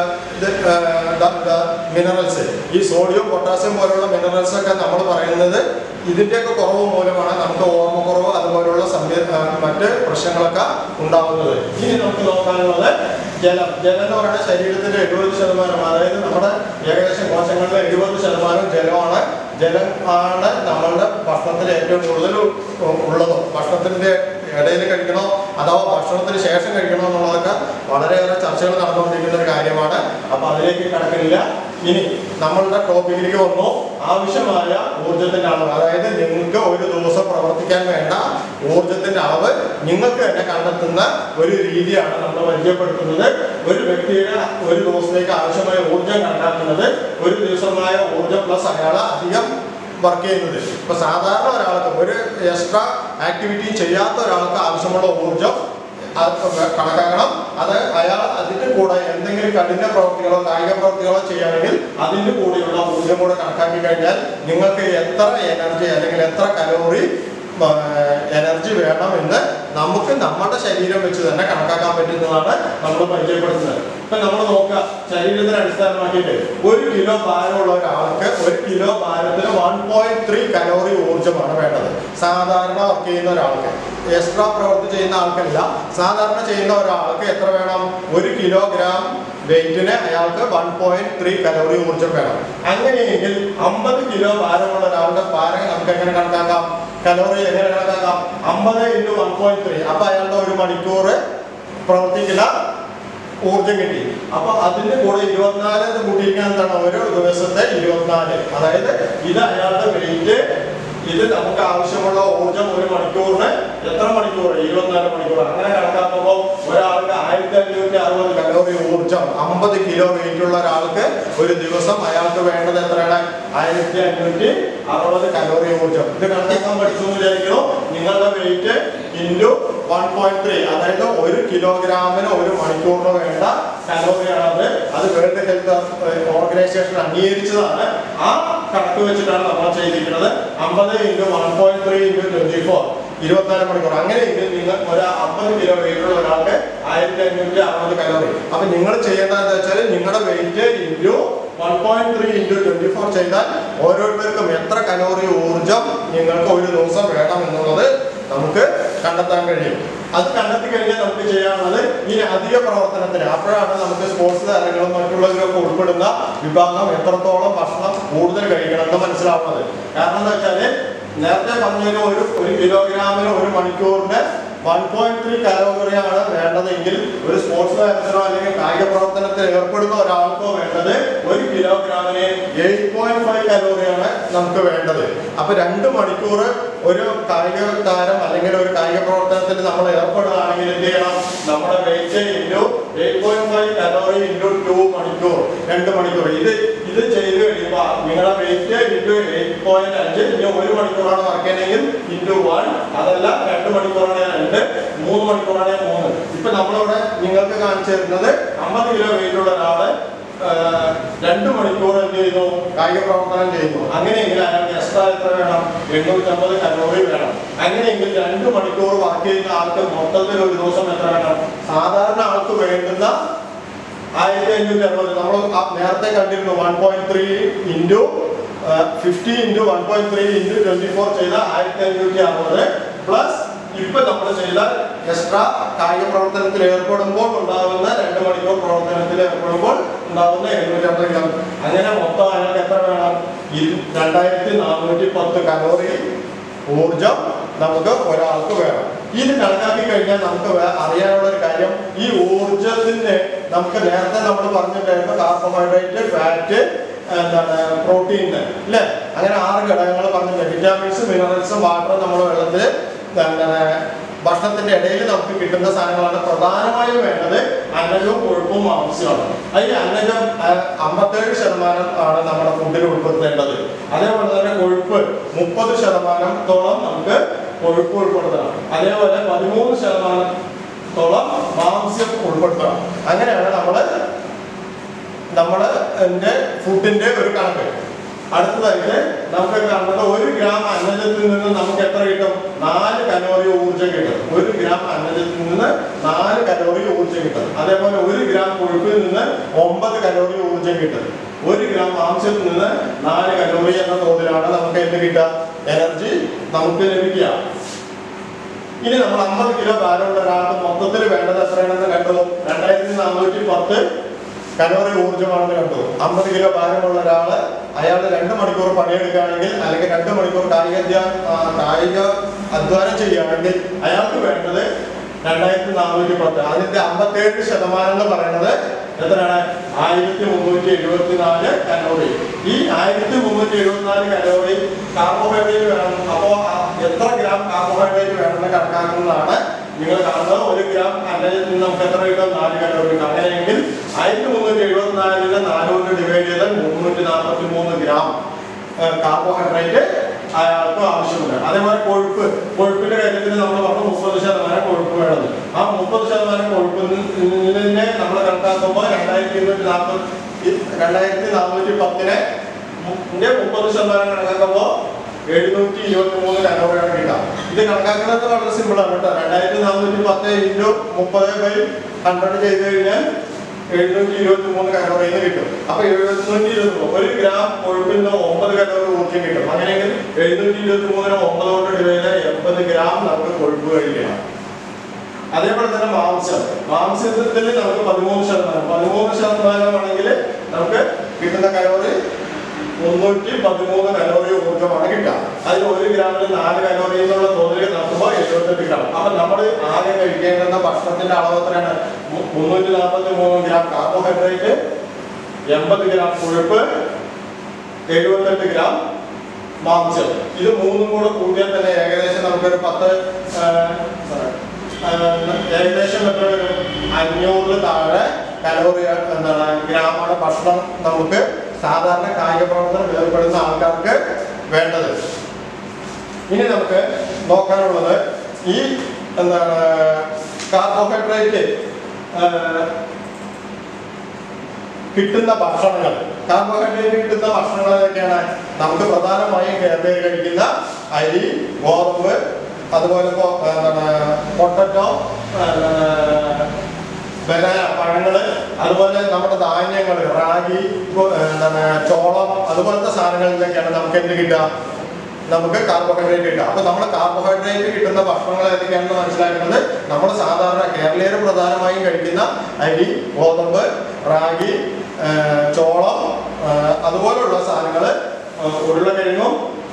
മിനറൽസ്, ഈ സോഡിയം, പൊട്ടാസ്യം പോലുള്ള മിനറൽസ് ഒക്കെ നമ്മൾ പറയുന്നത് ഇതിൻ്റെയൊക്കെ കുറവ് മൂലമാണ് നമുക്ക് ഓർമ്മക്കുറവ് അതുപോലുള്ള മറ്റ് പ്രശ്നങ്ങളൊക്കെ ഉണ്ടാകുന്നത്. ഇനി നമുക്ക് നോക്കാനുള്ളത് ജലം. ജലം എന്ന് പറയുന്നത് ശരീരത്തിന്റെ എഴുപത് ശതമാനം, അതായത് നമ്മുടെ ഏകദേശം കോശങ്ങളുടെ എഴുപത് ശതമാനം ജലമാണ്. ജലം ആണ് നമ്മളുടെ ഭക്ഷണത്തിൽ ഏറ്റവും കൂടുതൽ ഉള്ളതും. ഭക്ഷണത്തിന്റെ ഇടയിൽ കഴിക്കണോ അഥവാ ഭക്ഷണത്തിന് ശേഷം കഴിക്കണോ എന്നുള്ളതൊക്കെ വളരെയേറെ ചർച്ചകൾ നടന്നുകൊണ്ടിരിക്കുന്ന ഒരു കാര്യമാണ്. അപ്പൊ അതിലേക്ക് കടക്കുന്നില്ല. ഇനി നമ്മളുടെ ടോപ്പിക്കിലേക്ക് വന്നു. ആവശ്യമായ ഊർജത്തിന്റെ അളവ്, അതായത് നിങ്ങൾക്ക് ഒരു ദിവസം പ്രവർത്തിക്കാൻ വേണ്ട ഊർജത്തിന്റെ അളവ് നിങ്ങൾക്ക് തന്നെ കണ്ടെത്തുന്ന ഒരു രീതിയാണ് നമ്മൾ പരിചയപ്പെടുത്തുന്നത്. ഒരു വ്യക്തിയുടെ ഒരു ദിവസത്തേക്ക് ആവശ്യമായ ഊർജം കണക്കാക്കുന്നത് ഒരു ദിവസമായ ഊർജം പ്ലസ് അയാൾ അധികം വർക്ക് ചെയ്യുന്നത്. ഇപ്പൊ സാധാരണ ഒരാൾക്ക് ഒരു എക്സ്ട്രാ ആക്ടിവിറ്റി ചെയ്യാത്ത ഒരാൾക്ക് ആവശ്യമുള്ള ഊർജം കണക്കാക്കണം. അത് അയാൾ അതിന്റെ കൂടെ എന്തെങ്കിലും കഠിന പ്രവൃത്തികളോ കായിക പ്രവൃത്തികളോ ചെയ്യുകയാണെങ്കിൽ അതിന്റെ കൂടെയുള്ള ഊർജം കൂടെ കണക്കാക്കി കഴിഞ്ഞാൽ നിങ്ങൾക്ക് എത്ര എനർജി അല്ലെങ്കിൽ എത്ര കലോറി എനർജി വേണമെന്ന് നമുക്ക് നമ്മുടെ ശരീരം വെച്ച് തന്നെ കണക്കാക്കാൻ പറ്റുന്നതാണ് നമ്മൾ പരിചയപ്പെടുത്തുന്നത്. ഇപ്പൊ നമ്മൾ നോക്കുക, ശരീരത്തിന് അടിസ്ഥാനമാക്കിയിട്ട് ഒരു കിലോ ഭാരമുള്ള ഒരാൾക്ക് ഒരു കിലോ ഭാരത്തിന് വൺ പോയിന്റ് ത്രീ കലോറി ഊർജ്ജമാണ് വേണ്ടത്. സാധാരണ വർക്ക് ചെയ്യുന്ന ഒരാൾക്ക്, എക്സ്ട്രാ പ്രവൃത്തി ചെയ്യുന്ന ആൾക്കല്ല, സാധാരണ ചെയ്യുന്ന ഒരാൾക്ക് എത്ര വേണം? ഒരു കിലോഗ്രാം വെയിറ്റിന് അയാൾക്ക് വൺ പോയിന്റ് ത്രീ കലോറി ഊർജ്ജം വേണം. അങ്ങനെയെങ്കിൽ അമ്പത് കിലോ ഭാരമുള്ള ഒരാളുടെ ഭാരം നമുക്ക് എങ്ങനെ കണക്കാക്കാം? കലോറി എങ്ങനെ കണക്കാക്കാം? അമ്പത് ഇൻറ്റു വൺ പോയിന്റ് ത്രീ. അപ്പൊ അയാളുടെ ഒരു മണിക്കൂർ പ്രവർത്തിക്കുന്ന ഊർജം കിട്ടി. അപ്പൊ അതിന്റെ കൂടെ ഇരുപത്തിനാല് കൂട്ടിയിരിക്കാൻ എന്താണ്? ഒരു ദിവസത്തെ ഇരുപത്തിനാല്. അതായത് ഇത് അയാളുടെ വെയിറ്റ്, ഇത് നമുക്ക് ആവശ്യമുള്ള ഊർജം ഒരു മണിക്കൂറിന് എത്ര മണിക്കൂർ? ഇരുപത്തിനാല് മണിക്കൂർ. അങ്ങനെ കണക്കാക്കുമ്പോൾ ഒരാൾക്ക് ആയിരത്തി അഞ്ഞൂറ്റി അറുപത് കലോറി ഊർജം ഊർജം അമ്പത് കിലോ വെയിറ്റ് ഉള്ള ഒരാൾക്ക് ഒരു ദിവസം അയാൾക്ക് വേണ്ടത് എത്രയാണ്? ആയിരത്തി അഞ്ഞൂറ്റി അറുപത് കലോറി ഊർജം. ഇത് കണക്കാക്കാൻ പഠിച്ചു എന്ന് വിചാരിക്കുന്നു. നിങ്ങളുടെ weight into one point three, അതായത് ഒരു കിലോഗ്രാമിന് ഒരു മണിക്കൂറിന് വേണ്ട കലോറിയാണത്. അത് വേൾഡ് ഹെൽത്ത് ഓർഗനൈസേഷൻ അംഗീകരിച്ചതാണ്. ആ കണക്ക് വെച്ചിട്ടാണ് നമ്മൾ ചെയ്തിരിക്കുന്നത്. അമ്പത് into one point three into twenty four, ഇരുപത്തിനാല് മണിക്കൂർ. അങ്ങനെയെങ്കിൽ നിങ്ങൾ ഒരു അമ്പത് കിലോ വെയിറ്റ് ഉള്ള ഒരാൾക്ക് ആയിരത്തി അഞ്ഞൂറ്റി അറുപത് കലോറി. അപ്പൊ നിങ്ങൾ ചെയ്യേണ്ടത് എന്താ വെച്ചാൽ നിങ്ങളുടെ weight into one point three into twenty four ചെയ്താൽ ഓരോരുത്തർക്കും എത്ര കലോറി ഊർജം നിങ്ങൾക്ക് ഒരു ദിവസം വേണം എന്നുള്ളത് നമുക്ക് കണ്ടെത്താൻ കഴിയും. അത് കണ്ടെത്തി കഴിഞ്ഞാൽ നമുക്ക് ചെയ്യാനുള്ളത് ഈ അധിക പ്രവർത്തനത്തിന്, അപ്പോഴാണ് നമുക്ക് സ്പോർട്സ് താരങ്ങളും മറ്റുള്ളവരൊക്കെ ഉൾപ്പെടുന്ന വിഭാഗം എത്രത്തോളം ഭക്ഷണം കൂടുതൽ കഴിക്കണമെന്ന് മനസ്സിലാവുന്നത്. കാരണം എന്താ വെച്ചാല് നേരത്തെ പറഞ്ഞതിന് ഒരു ഒരു കിലോഗ്രാമിന് ഒരു മണിക്കൂറിന് വൺ പോയിന്റ് ത്രീ കലോറിയാണ് വേണ്ടതെങ്കിൽ ഒരു സ്പോർട്സ് താരത്തിനോ അല്ലെങ്കിൽ കായിക പ്രവർത്തനത്തിൽ ഏർപ്പെടുന്ന ഒരാൾക്കോ വേണ്ടത് ഒരു കിലോഗ്രാമിന് എയ്റ്റ് പോയിന്റ് ഫൈവ് കലോറിയാണ് നമുക്ക് വേണ്ടത്. അപ്പൊ രണ്ട് മണിക്കൂർ ഒരു കായിക താരം അല്ലെങ്കിൽ ഒരു കായിക പ്രവർത്തനത്തിൽ നമ്മൾ ഏർപ്പെടുകയാണെങ്കിൽ എന്ത് ചെയ്യണം? നമ്മുടെ weight into eight point five calorie into two മണിക്കൂർ, രണ്ട് മണിക്കൂർ. ഇത് ഇത് ചെയ്ത് കഴിയുമ്പോൾ നിങ്ങളുടെ വെയിറ്റ് ഇൻറ്റു എയ്റ്റ് പോയിന്റ് അഞ്ച്, ഇനി ഒരു മണിക്കൂറാണ് വർക്ക് ചെയ്യണമെങ്കിൽ ഇൻറ്റു വൺ, അതല്ല രണ്ട് മണിക്കൂറാണ് രണ്ട്, മൂന്ന് മണിക്കൂറാണ് മൂന്ന്. ഇപ്പൊ നമ്മളിവിടെ നിങ്ങൾക്ക് കാണിച്ചു തരുന്നത് അമ്പത് കിലോ വെയിറ്റ് ഉള്ള ഒരാള് രണ്ട് മണിക്കൂർ എന്ത് ചെയ്യുന്നു? കായിക പ്രവർത്തനം ചെയ്യുന്നു. അങ്ങനെയെങ്കിൽ അയാൾക്ക് എക്സ്ട്രാ എത്ര വേണം? എണ്ണൂറ്റമ്പത് കലോറി വേണം. അങ്ങനെയെങ്കിൽ രണ്ട് മണിക്കൂർ വർക്ക് ചെയ്യുന്ന ആൾക്ക് മൊത്തത്തിൽ ഒരു ദിവസം എത്ര വേണം? സാധാരണ ആൾക്ക് വേണ്ടുന്ന ആയിരത്തി അഞ്ഞൂറ്റി അറുപത് നമ്മൾ നേരത്തെ കണ്ടിരുന്നു. One point three into fifty into one point three into twenty four ചെയ്ത ആയിരത്തി അഞ്ഞൂറ്റി അറുപത് പ്ലസ് ഇപ്പൊ നമ്മൾ ചെയ്ത എക്സ്ട്രാ കായിക പ്രവർത്തനത്തിൽ ഏർപ്പെടുമ്പോൾ ഉണ്ടാകുന്ന രണ്ട് മണിക്കൂർ പ്രവർത്തനത്തിൽ ഏർപ്പെടുമ്പോൾ ഉണ്ടാകുന്ന എഴുന്നൂറ്റി അമ്പത് ഗ്രാം. അങ്ങനെ മൊത്തം അയാൾക്ക് എത്ര വേണം? രണ്ടായിരത്തി നാനൂറ്റി പത്ത് കലോറി ഊർജം നമുക്ക് ഒരാൾക്ക് വേണം. ഇത് കണക്കാക്കി കഴിഞ്ഞാൽ നമുക്ക് അറിയാനുള്ള ഒരു കാര്യം, ഈ ഊർജത്തിന്റെ നമുക്ക് നേരത്തെ നമ്മൾ പറഞ്ഞിട്ടായിരുന്നു കാർബോഹൈഡ്രേറ്റ്, ഫാറ്റ്, എന്താണ് പ്രോട്ടീൻ അല്ലെ, അങ്ങനെ ആറ് ഘടകങ്ങൾ പറഞ്ഞിട്ടുണ്ട്. വിറ്റാമിൻസ്, മിനറൽസും വാട്ടറും നമ്മൾ വെള്ളത്തിൽ ഭക്ഷണത്തിന്റെ ഇടയിൽ നമുക്ക് കിട്ടുന്ന സാധനങ്ങളാണ്. പ്രധാനമായും വേണ്ടത് അന്നജവും കൊഴുപ്പും ആവശ്യമാണ്. അതിൽ അന്നജം അമ്പത്തേഴ് ശതമാനം ആണ് നമ്മുടെ ഫുഡിൽ ഉൾപ്പെടുത്തേണ്ടത്. അതേപോലെ തന്നെ കൊഴുപ്പ് മുപ്പത് ശതമാനത്തോളം നമുക്ക് കൊഴുപ്പ് ഉൾപ്പെടുത്തണം. അതേപോലെ പതിമൂന്ന് ശതമാനത്തോളം മാംസ്യം ഉൾപ്പെടുത്തണം. അങ്ങനെയാണ് നമ്മള് നമ്മുടെ ഫുഡിന്റെ ഒരു കണക്ക്. അടുത്തതായിട്ട് നമുക്ക് കാണുന്നത് ഒരു ഗ്രാം അന്നജത്തിൽ നിന്ന് നമുക്ക് എത്ര കിട്ടും? നാല് കലോറി ഊർജം കിട്ടും. ഒരു ഗ്രാം അന്നജത്തിൽ നിന്ന് നാല് കലോറി ഊർജം കിട്ടും. അതേപോലെ ഒരു ഗ്രാം കൊഴുപ്പിൽ നിന്ന് ഒമ്പത് കലോറി ഊർജം കിട്ടും. ഒരു ഗ്രാം മാംസത്തിൽ നിന്ന് നാല് കലോറി എന്ന തോതിലാണ് നമുക്ക് എന്ത് കിട്ടുക? എനർജി നമുക്ക് ലഭിക്കുക. ഇനി നമ്മൾ അമ്പത് കിലോ ഭാരമുള്ള ഒരാൾക്ക് മൊത്തത്തിൽ വേണ്ടത് എത്രയാണെന്ന് കണ്ടു? രണ്ടായിരത്തി നാനൂറ്റി പത്ത് കലോറി ഊർജ്ജമാണെന്ന് കണ്ടു. അമ്പത് കിലോ ഭാരമുള്ള ഒരാള് അയാൾ രണ്ട് മണിക്കൂർ പണിയെടുക്കുകയാണെങ്കിൽ അല്ലെങ്കിൽ രണ്ട് മണിക്കൂർ കായിക കായിക അധ്വാനം ചെയ്യുകയാണെങ്കിൽ അയാൾക്ക് വേണ്ടത് രണ്ടായിരത്തി നാനൂറ്റി പത്ത്. അതിന്റെ അമ്പത്തേഴ് ശതമാനം എന്ന് പറയുന്നത് എത്രയാണ്? ആയിരത്തി മുന്നൂറ്റി എഴുപത്തി നാല് കലോറി. ഈ ആയിരത്തി മുന്നൂറ്റി എഴുപത്തിനാല് കലോറി കാർബോഹൈഡ്രേറ്റ് വേണം. അപ്പോ എത്ര ഗ്രാം കാർബോഹൈഡ്രേറ്റ് വേണമെന്ന് കണക്കാക്കുന്നതാണ് നിങ്ങൾ കാണുന്നത്. ഒരു ഗ്രാം അന്നജത്തിൽ നിന്ന് നമുക്ക് എത്ര കിട്ടും? നാല് കലോറി കിട്ടും. അങ്ങനെയെങ്കിൽ ആയിരത്തി മുന്നൂറ്റി എഴുപത്തിനാലിന് നാനൂറ് ഡിവൈഡ് ചെയ്താൽ മുന്നൂറ്റി നാൽപ്പത്തി മൂന്ന് ഗ്രാം കാർബോഹൈഡ്രേറ്റ് അയാൾക്ക് ആവശ്യമുണ്ട്. അതേപോലെ കൊഴുപ്പ്, കൊഴുപ്പിന്റെ കാര്യത്തിൽ നമ്മൾ പറഞ്ഞു മുപ്പത് ശതമാനം കൊഴുപ്പ് വേണം. ആ മുപ്പത് ശതമാനം കൊഴുപ്പിനെ നമ്മൾ കണക്കാക്കുമ്പോൾ രണ്ടായിരത്തി ഇരുന്നൂറ്റി നാൽപ്പത്തി രണ്ടായിരത്തി നാനൂറ്റി പത്തിനെ മുപ്പത് ശതമാനം കണക്കാക്കുമ്പോൾ എഴുന്നൂറ്റി ഇരുപത്തി മൂന്ന് കലോറിയാണ് കിട്ടുക. ഇത് കണക്കാക്കുന്നത് വളരെ സിമ്പിൾ ആണ് കേട്ടോ. രണ്ടായിരത്തി നാനൂറ്റി പത്ത് ഇൻറ്റു മുപ്പത് ബൈ ഹൺഡ്രഡ് ചെയ്ത് കഴിഞ്ഞാൽ എഴുന്നൂറ്റി ഇരുപത്തി മൂന്ന് കലോറിന്ന് കിട്ടും. അപ്പൊ എഴുന്നൂറ്റി ഇരുപത്തി മൂന്ന് ഒരു ഗ്രാം കൊഴുപ്പിൽ നിന്ന് ഒമ്പത് കലോറി ഊർജ്ജം കിട്ടും. അങ്ങനെയെങ്കിൽ എഴുന്നൂറ്റി ഇരുപത്തി മൂന്നിന് ഒമ്പത് കൊണ്ട് ഡിവൈഡ് എൺപത് ഗ്രാം നമുക്ക് കൊഴുപ്പ് കഴിക്കണം. അതേപോലെ തന്നെ മാംസം, മാംസത്തിൽ നമുക്ക് പതിമൂന്ന് ശതമാനം പതിമൂന്ന് ശതമാനമാണെങ്കിൽ നമുക്ക് കിട്ടുന്ന കലോറി മുന്നൂറ്റി പതിമൂന്ന് കലോറി ഊർജ്ജമാണ് കിട്ടുക. അതിൽ ഒരു ഗ്രാമിൽ നാല് കലോറി എന്നുള്ള തോതിൽ നടത്തുമ്പോൾ എഴുപത്തെട്ട് ഗ്രാം. അപ്പൊ നമ്മൾ ആകെ കഴിക്കേണ്ടുന്ന ഭക്ഷണത്തിന്റെ അളവ് എത്രയാണ്? മുന്നൂറ്റി നാൽപ്പത്തി മൂന്ന് ഗ്രാം കാർബോഹൈഡ്രേറ്റ്, എൺപത് ഗ്രാം കൊഴുപ്പ്, എഴുപത്തെട്ട് ഗ്രാം മാംസം. ഇത് മൂന്നും കൂടെ കൂട്ടിയാൽ തന്നെ ഏകദേശം നമുക്കൊരു പത്ത് ഏകദേശം എത്ര വരും? അഞ്ഞൂറിൽ താഴെ കലോറി എന്താണ് ഗ്രാമാണ് ഭക്ഷണം നമുക്ക് സാധാരണ കായിക പ്രവർത്തനം ഏർപ്പെടുന്ന ആൾക്കാർക്ക് വേണ്ടത്. ഇനി നമുക്ക് നോക്കാനുള്ളത് ഈ എന്താണ് കാർബോഹൈഡ്രേറ്റ് കിട്ടുന്ന ഭക്ഷണങ്ങൾ. കാർബോഹൈഡ്രേറ്റ് കിട്ടുന്ന ഭക്ഷണങ്ങൾ ഏതൊക്കെയാണ്? നമുക്ക് പ്രധാനമായും കേരളയിൽ കഴിക്കുന്ന അരി, ഗോതമ്പ്, അതുപോലെ ഇപ്പോൾ എന്താണ് പൊട്ടറ്റോ, ബനാന പഴങ്ങള്, അതുപോലെ നമ്മുടെ ധാന്യങ്ങൾ റാഗി, എന്താണ് ചോളം, അതുപോലത്തെ സാധനങ്ങളിലൊക്കെയാണ് നമുക്ക് എന്ത് കിട്ടുക? നമുക്ക് കാർബോഹൈഡ്രേറ്റ് കിട്ടുക. അപ്പൊ നമ്മൾ കാർബോഹൈഡ്രേറ്റ് കിട്ടുന്ന ഭക്ഷണങ്ങൾ ഏതൊക്കെയാണെന്ന് മനസ്സിലാക്കുന്നത് നമ്മൾ സാധാരണ കേരളീയർ പ്രധാനമായും കഴിക്കുന്ന അരി, ഗോതമ്പ്, റാഗി, ചോളം, അതുപോലുള്ള സാധനങ്ങൾ, ഉരുളക്കിഴങ്ങും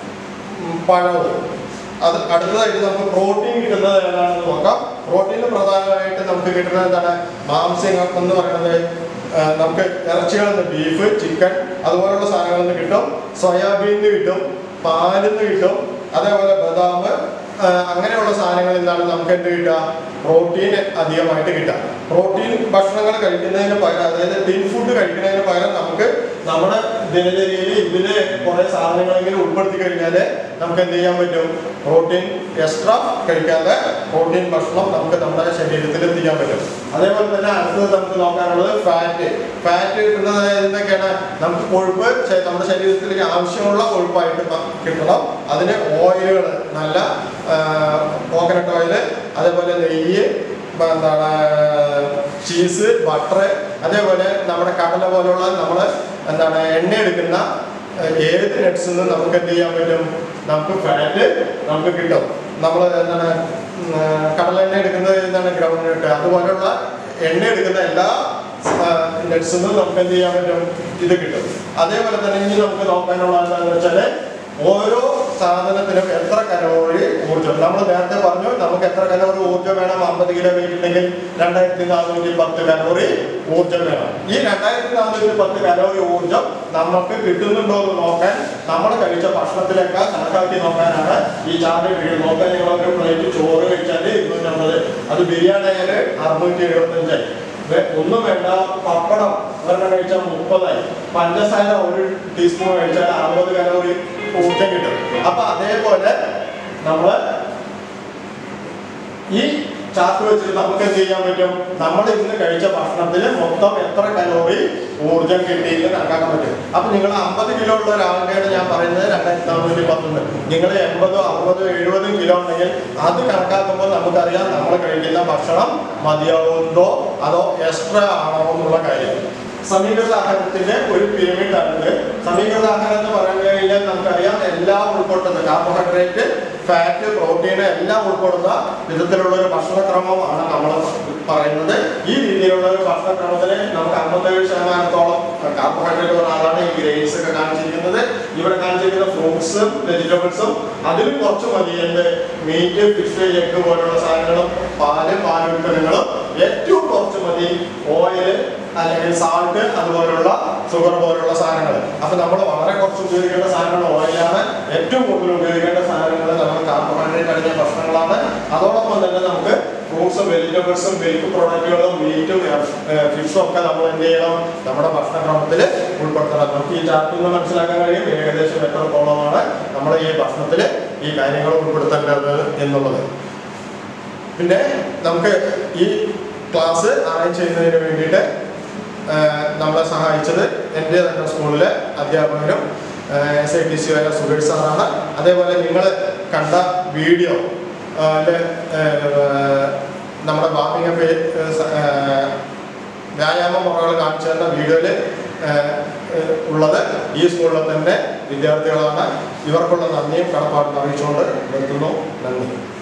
പഴവും. അത് അടുത്തതായിട്ട് നമുക്ക് പ്രോട്ടീൻ കിട്ടുന്നത് ഏതാണെന്ന് നോക്കാം. പ്രോട്ടീന് പ്രധാനമായിട്ട് നമുക്ക് കിട്ടുന്നത് എന്താണ്? മാംസ്യങ്ങൾ എന്ന് പറയുന്നത് നമുക്ക് ഇറച്ചികളിൽ നിന്ന് ബീഫ്, ചിക്കൻ, അതുപോലുള്ള സാധനങ്ങളിൽ നിന്ന് കിട്ടും. സോയാബീനിൽ നിന്ന് കിട്ടും, പാലിൽ നിന്ന് കിട്ടും, അതേപോലെ ബദാം, അങ്ങനെയുള്ള സാധനങ്ങളിൽ നിന്നാണ് നമുക്ക് എന്ത് കിട്ടുക? പ്രോട്ടീൻ അധികമായിട്ട് കിട്ടുക. പ്രോട്ടീൻ ഭക്ഷണങ്ങൾ കഴിക്കുന്നതിന് പകരം, അതായത് ടിൻ ഫുഡ് കഴിക്കുന്നതിന് പകരം നമുക്ക് നമ്മുടെ ദിനചര്യയിൽ ഇതില് കുറെ സാധനങ്ങളെങ്കിലും ഉൾപ്പെടുത്തി കഴിഞ്ഞാൽ നമുക്ക് എന്ത് ചെയ്യാൻ പറ്റും? പ്രോട്ടീൻ എക്സ്ട്രാ കഴിക്കാതെ പ്രോട്ടീൻ ഭക്ഷണം നമുക്ക് നമ്മുടെ ശരീരത്തിൽ എത്തിക്കാൻ പറ്റും. അതേപോലെ തന്നെ അടുത്തത് നമുക്ക് നോക്കാനുള്ളത് ഫാറ്റ്. ഫാറ്റ് കിട്ടുന്നത് എന്തൊക്കെയാണ്? നമുക്ക് കൊഴുപ്പ് നമ്മുടെ ശരീരത്തിലേക്ക് ആവശ്യമുള്ള കൊഴുപ്പായിട്ട് കിട്ടണം. അതിന് ഓയിലുകൾ, നല്ല കോക്കനട്ട് ഓയില്, അതേപോലെ നെയ്യ്, എന്താണ് ചീസ്, ബട്ടർ, അതേപോലെ നമ്മുടെ കടല പോലുള്ള നമ്മൾ എന്താണ് എണ്ണ എടുക്കുന്ന ഏത് നട്ട്സിൽ നിന്ന് നമുക്ക് എന്ത് ചെയ്യാൻ പറ്റും? നമുക്ക് ഫാറ്റ് നമുക്ക് കിട്ടും. നമ്മൾ എന്താണ് കടല എണ്ണ എടുക്കുന്നത് എന്താണ് ഗ്രൗണ്ട് നട്ട്, അതുപോലുള്ള എണ്ണ എടുക്കുന്ന എല്ലാ നട്ട്സിൽ നിന്നും നമുക്ക് എന്ത് ചെയ്യാൻ പറ്റും? ഇത് കിട്ടും. അതേപോലെ തന്നെ ഇനി നമുക്ക് നോക്കാനുള്ള എന്താണെന്ന് വെച്ചാൽ ഓരോ സാധനത്തിനും എത്ര കലോറി ഊർജ്ജം. നമ്മൾ നേരത്തെ പറഞ്ഞു നമുക്ക് എത്ര കലോറി ഊർജ്ജം വേണം? അമ്പത് കിലോ വെയിറ്റ് ഉണ്ടെങ്കിൽ രണ്ടായിരത്തി നാനൂറ്റി പത്ത് കലോറി ഊർജ്ജം വേണം. ഈ രണ്ടായിരത്തി നാനൂറ്റി പത്ത് കലോറി ഊർജ്ജം നമുക്ക് കിട്ടുന്നുണ്ടോ എന്ന് നോക്കാൻ നമ്മൾ കഴിച്ച ഭക്ഷണത്തിലൊക്കെ കണക്കാക്കി നോക്കാനാണ് ഈ ചാർട്ട് വീഡിയോ. നോക്കാൻ നിങ്ങളൊരു പ്ലേറ്റ് ചോറ് കഴിച്ചാൽ ഇരുന്നൂറ്റമ്പത്, അത് ബിരിയാണി ആയാല് അറുന്നൂറ്റി എഴുപത്തഞ്ചായി. ഒന്നും വേണ്ട, പപ്പടം ഒരെണ്ണം കഴിച്ചാൽ മുപ്പതായി, പഞ്ചസാര ഒരു ടീസ്പൂൺ കഴിച്ചാൽ അറുപത് കലോറി ഊർജ്ജം കിട്ടും. അപ്പൊ അതേപോലെ നമ്മള് ഈ ചാർട്ട് വെച്ചിട്ട് നമുക്ക് എന്ത് ചെയ്യാൻ പറ്റും? നമ്മൾ ഇന്ന് കഴിച്ച ഭക്ഷണത്തിന് മൊത്തം എത്ര കലോറി ഊർജ്ജം കിട്ടിയെന്ന് കണക്കാക്കാൻ പറ്റും. അപ്പൊ നിങ്ങൾ അമ്പത് കിലോ ഉള്ള ഒരാളുടെയാണ് ഞാൻ പറയുന്നത് രണ്ടായിരത്തി നാനൂറ്റി പത്തൊന്ന്. നിങ്ങൾ എൺപതോ അറുപതോ എഴുപതും കിലോ ഉണ്ടെങ്കിൽ അത് കണക്കാക്കുമ്പോൾ നമുക്കറിയാം നമ്മൾ കഴിക്കുന്ന ഭക്ഷണം മതിയാവുന്നതോ അതോ എക്സ്ട്രാ ആണോ എന്നുള്ള കാര്യം. സമീകൃത ആഹാരത്തിന്റെ ഒരു പിരമിഡ് ആണിത്. സമീകൃത ആഹാരം എന്ന് പറഞ്ഞു കഴിഞ്ഞാൽ നമുക്കറിയാം എല്ലാം ഉൾപ്പെടുന്ന കാർബോഹൈഡ്രേറ്റ്, ഫാറ്റ്, പ്രോട്ടീന് എല്ലാം ഉൾപ്പെടുന്ന വിധത്തിലുള്ള ഒരു ഭക്ഷണക്രമമാണ് നമ്മൾ പറയുന്നത്. ഈ രീതിയിലുള്ള ഒരു ഭക്ഷണക്രമത്തിന് നമുക്ക് അമ്പത്തേഴ് ശതമാനത്തോളം കാർബോഹൈഡ്രേറ്റ് ഉള്ള ആളാണ് ഈ ഗ്രേസ് ഒക്കെ കാണിച്ചിരിക്കുന്നത്. ഇവിടെ കാണിച്ചിരിക്കുന്ന ഫ്രൂട്ട്സും വെജിറ്റബിൾസും അതിലും കുറച്ച് മതി എന്ത് മീറ്റ്, ഫിഷ്, എഗ് പോലുള്ള സാധനങ്ങളും പാല്, പാലുൽപ്പന്നങ്ങളും ഏറ്റവും കുറച്ച് മതി ഓയില് അല്ലെങ്കിൽ സാൾട്ട്, അതുപോലുള്ള ഷുഗർ പോലുള്ള സാധനങ്ങൾ. അപ്പൊ നമ്മൾ വളരെ കുറച്ച് ഉപയോഗിക്കേണ്ട സാധനങ്ങൾ ഓയിലാണ്. ഏറ്റവും കൂടുതൽ ഉപയോഗിക്കേണ്ട സാധനങ്ങൾ നമ്മൾ കാർബോഹൈഡ്രേറ്റ് അടങ്ങിയ ഭക്ഷണങ്ങളാണ്. അതോടൊപ്പം തന്നെ നമുക്ക് ഫ്രൂട്ട്സും വെജിറ്റബിൾസും മിൽക്ക് പ്രോഡക്റ്റുകളും മീറ്റും ഫിഷും ഒക്കെ നമ്മൾ എന്ത് ചെയ്യണം? നമ്മുടെ ഭക്ഷണക്രമത്തിൽ ഉൾപ്പെടുത്തണം. നമുക്ക് ഈ ചാർട്ടിൽ നിന്ന് മനസ്സിലാക്കാൻ കഴിയും ഏകദേശം എത്രത്തോളമാണ് നമ്മൾ ഈ ഭക്ഷണത്തിൽ ഈ കാര്യങ്ങൾ ഉൾപ്പെടുത്തേണ്ടത് എന്നുള്ളത്. പിന്നെ നമുക്ക് ഈ ക്ലാസ് അറേഞ്ച് ചെയ്യുന്നതിന് വേണ്ടിയിട്ട് നമ്മളെ സഹായിച്ചത് എൻ്റെ തന്നെ സ്കൂളിലെ അധ്യാപകരും എസ് ഐ ടി സി ആയ സുരേഷ് സാറാണ്. അതേപോലെ നിങ്ങൾ കണ്ട വീഡിയോ നമ്മുടെ ബാമിംഗ് വ്യായാമ മുറകൾ കാണിച്ചു തന്ന വീഡിയോയിൽ ഉള്ളത് ഈ സ്കൂളിലെ തന്നെ വിദ്യാർത്ഥികളാണ്. ഇവർക്കുള്ള നന്ദിയും കടപ്പാടും അറിയിച്ചുകൊണ്ട് നിർത്തുന്നു. നന്ദി.